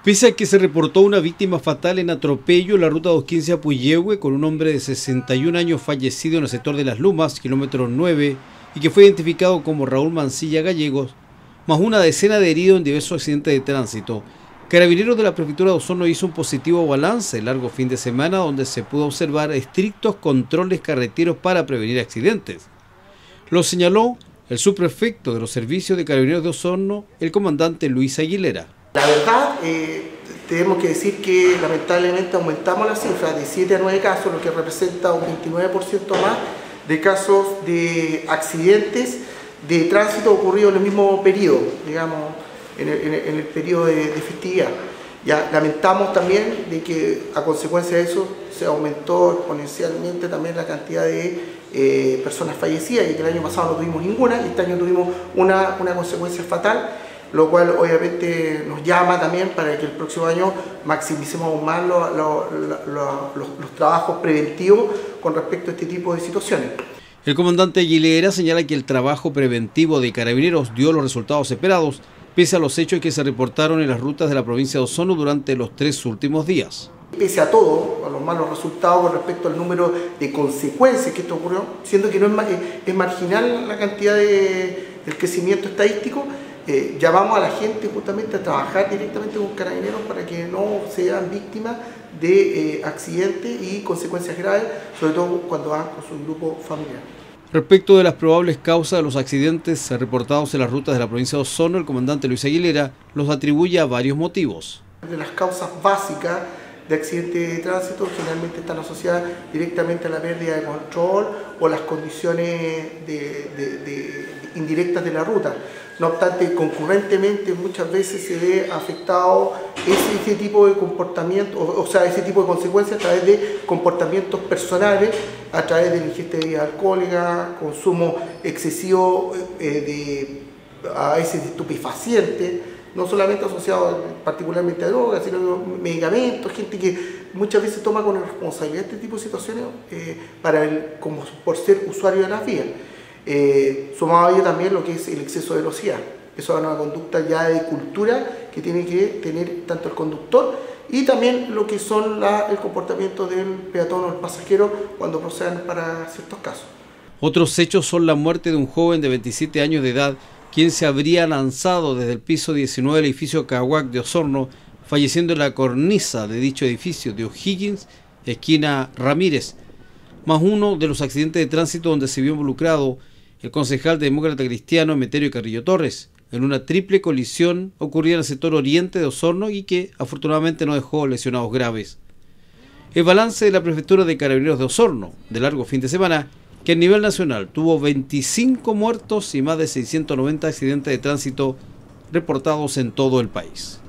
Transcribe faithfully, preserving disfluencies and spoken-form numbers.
Pese a que se reportó una víctima fatal en atropello en la ruta doscientos quince a Puyehue, con un hombre de sesenta y un años fallecido en el sector de Las Lumas, kilómetro nueve, y que fue identificado como Raúl Mancilla Gallegos, más una decena de heridos en diversos accidentes de tránsito, Carabineros de la Prefectura de Osorno hizo un positivo balance el largo fin de semana, donde se pudo observar estrictos controles carreteros para prevenir accidentes. Lo señaló el subprefecto de los servicios de Carabineros de Osorno, el comandante Luis Aguilera. La verdad, eh, tenemos que decir que lamentablemente aumentamos la cifra de siete a nueve casos, lo que representa un veintinueve por ciento más de casos de accidentes de tránsito ocurridos en el mismo periodo, digamos, en el, en el, en el periodo de, de festividad. Ya lamentamos también de que a consecuencia de eso se aumentó exponencialmente también la cantidad de eh, personas fallecidas, y que el año pasado no tuvimos ninguna, y este año tuvimos una, una consecuencia fatal, lo cual obviamente nos llama también para que el próximo año maximicemos aún más lo, lo, lo, los, los trabajos preventivos con respecto a este tipo de situaciones. El comandante Aguilera señala que el trabajo preventivo de Carabineros dio los resultados esperados, pese a los hechos que se reportaron en las rutas de la provincia de Osorno durante los tres últimos días. Pese a todo, a los malos resultados con respecto al número de consecuencias que esto ocurrió, siendo que no es, es marginal la cantidad de, del crecimiento estadístico, eh, llamamos a la gente justamente a trabajar directamente con Carabineros para que no sean víctimas de eh, accidentes y consecuencias graves, sobre todo cuando van con su grupo familiar. Respecto de las probables causas de los accidentes reportados en las rutas de la provincia de Osorno, el comandante Luis Aguilera los atribuye a varios motivos. De las causas básicas de accidentes de tránsito generalmente están asociadas directamente a la pérdida de control o las condiciones de, de, de, indirectas de la ruta. No obstante, concurrentemente muchas veces se ve afectado ese, ese tipo de comportamiento, o, o sea, ese tipo de consecuencias a través de comportamientos personales, a través de la ingesta de bebida alcohólica, consumo excesivo eh, de, a veces de estupefacientes, no solamente asociado particularmente a drogas, sino a medicamentos, gente que muchas veces toma con responsabilidad este tipo de situaciones eh, para el, como por ser usuario de las vías. Eh, sumado a ello también lo que es el exceso de velocidad. Eso es una conducta ya de cultura que tiene que tener tanto el conductor y también lo que son la, el comportamiento del peatón o el pasajero cuando procedan para ciertos casos. Otros hechos son la muerte de un joven de veintisiete años de edad, quien se habría lanzado desde el piso diecinueve del edificio Cahuac de Osorno, falleciendo en la cornisa de dicho edificio de O'Higgins, esquina Ramírez, más uno de los accidentes de tránsito donde se vio involucrado el concejal demócrata cristiano Emeterio Carrillo Torres, en una triple colisión ocurrida en el sector oriente de Osorno y que afortunadamente no dejó lesionados graves. El balance de la Prefectura de Carabineros de Osorno, de largo fin de semana, que a nivel nacional tuvo veinticinco muertos y más de seiscientos noventa accidentes de tránsito reportados en todo el país.